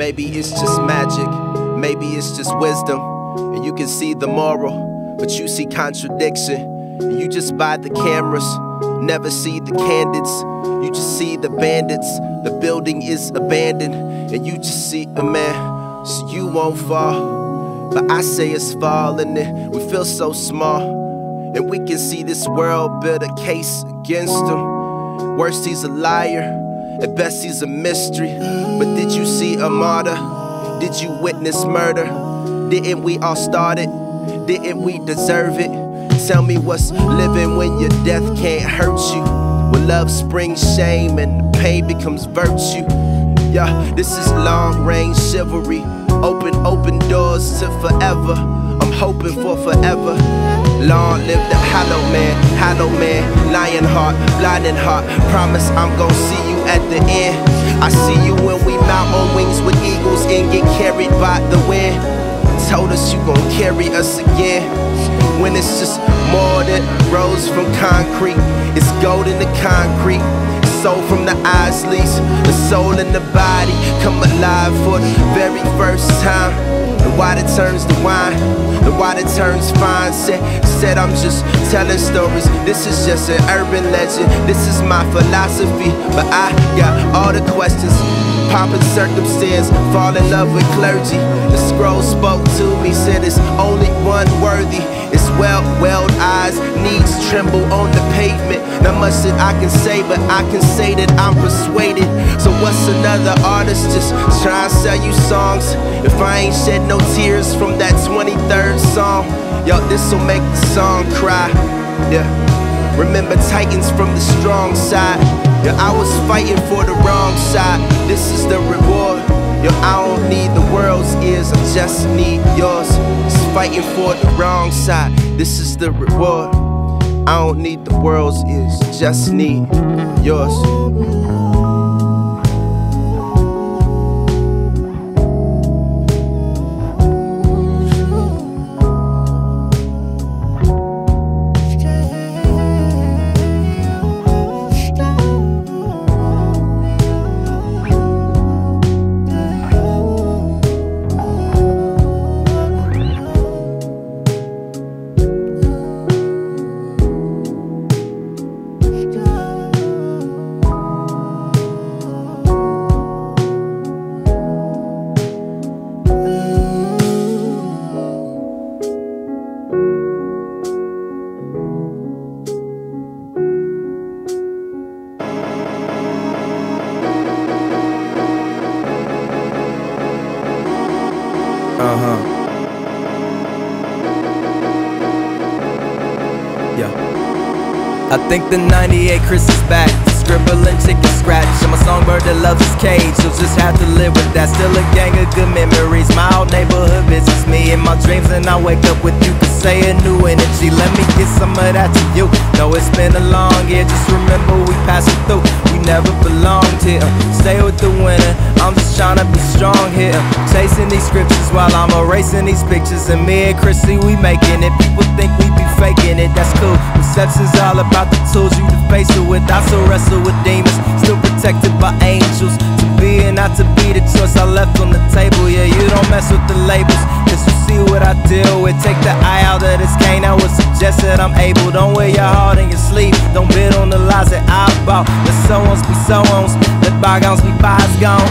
Maybe it's just magic, maybe it's just wisdom, and you can see the moral, but you see contradiction. And you just buy the cameras, never see the candidates. You just see the bandits, the building is abandoned, and you just see a man, so you won't fall. But I say it's falling, and we feel so small, and we can see this world build a case against him. Worst, he's a liar, at best he's a mystery. But did you see a martyr? Did you witness murder? Didn't we all start it? Didn't we deserve it? Tell me what's living when your death can't hurt you, when love springs shame and the pain becomes virtue. Yeah, this is long range chivalry, open doors to forever. I'm hoping for forever. Long live the hollow man, lion heart, blinding heart. Promise I'm gon' see you at the end. I see you when we mount on wings with eagles and get carried by the wind. Told us you gon' carry us again. When it's just more than rose from concrete, it's gold in the concrete. Soul from the eyes leaves the soul in the body come alive for the very first time. The water turns to wine, the water turns fine. Said I'm just telling stories, this is just an urban legend. This is my philosophy, but I got all the questions. Poppin' circumstance, fall in love with clergy. The scroll spoke to me, said it's only one worthy. It's well-welled eyes, knees tremble on the pavement. Not much that I can say, but I can say that I'm persuaded. So what's another artist just try and sell you songs if I ain't shed no tears from that 23rd song? Yo, this'll make the song cry. Yeah, remember Titans from the strong side. Yeah, I was fighting for the wrong side. This is the reward. Yo, I don't need the world's ears, I just need yours. It's fighting for the wrong side. This is the reward. I don't need the world's ears, just need yours. Yeah. I think the 98 Chris is back, scribbling chicken scratch. I'm a songbird that loves his cage, you'll just have to live with that. Still a gang of good memories, my old neighborhood visits me in my dreams, and I wake up with you. Could say a new energy, let me get some of that to you. Know it's been a long year, just remember we passing through. We never belonged here, stay with the winner. I'm just trying to be strong here, chasing these scriptures while I'm erasing these pictures. And me and Chrissy, we making it. People think we be faking it, that's cool. Perception's all about the tools you to face it with. I still wrestle with demons, still protected by angels. To be and not to be the choice I left on the table. Yeah, you don't mess with the labels, cause you see what I deal with. Take the eye out of this cane, I would suggest that I'm able. Don't wear your heart in your sleeve, don't bid on the lies that I bought. Let so-ons be so-ons, let bygones be bygones.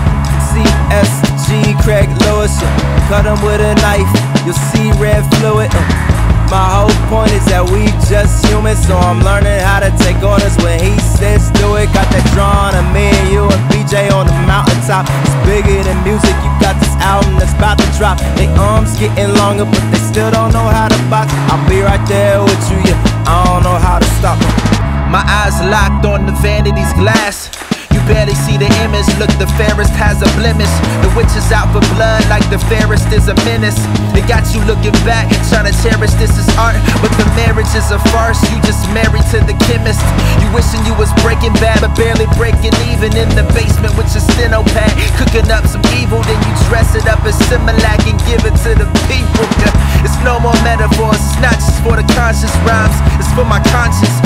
CSG, Craig Lewis, cut him with a knife, you'll see red fluid. My whole point is that we just human, so I'm learning how to take orders when he says do it. Got that drawn of me and you and BJ on the mountaintop. It's bigger than music, you got this album that's about to drop. They arms getting longer, but they still don't know how to box. I'll be right there with you, yeah, I don't know how to stop them. My eyes locked on the vanity's glass. You barely see the image, look, the fairest has a blemish. The witch is out for blood like the fairest is a menace. They got you looking back, trying to cherish this is art, but the marriage is a farce, you just married to the chemist. You wishing you was Breaking Bad, but barely breaking even in the basement with your steno pad. Cooking up some evil, then you dress it up as Similac and give it to the people. It's no more metaphors, it's not just for the conscious rhymes, it's for my conscience.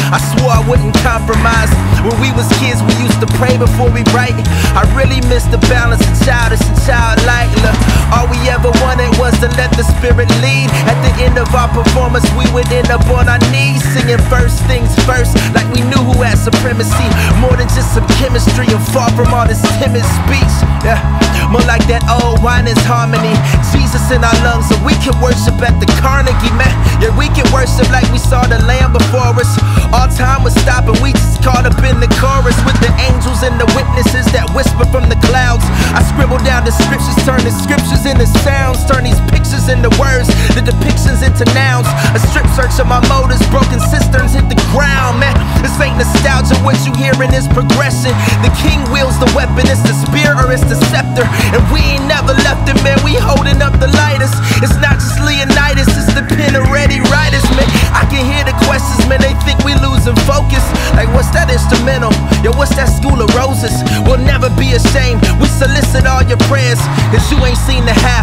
I swore I wouldn't compromise. When we was kids, we used to pray before we write. I really miss the balance of childish and childlike. Look, all we ever wanted was to let the spirit lead. At the end of our performance, we would end up on our knees, singing first things first, like we knew who had supremacy. More than just some chemistry, and far from all this timid speech. Yeah, more like that old wine is harmony. Jesus in our lungs, so we can worship at the Carnegie, man. Yeah, we can worship like we saw the Lamb before us. All time was stopping, we just caught up in the chorus with the angels and the witnesses that whisper from the clouds. I scribble down the scriptures, turn the scriptures into sounds, turn these pictures into words, the depictions into nouns. A strip search of my motives, broken cisterns hit the ground, man. This ain't nostalgia, what you hearing is progression. The king wields the weapon, it's the spear or it's the scepter. And we ain't never left it, man, we holding up the lighters. It's not just Leonidas, it's the pen of ready writers, man. I can hear the questions, man, they think we losing focus. Like, what's that instrumental? Yo, what's that School of Roses? We'll never be ashamed, we solicit all your prayers, cause you ain't seen the half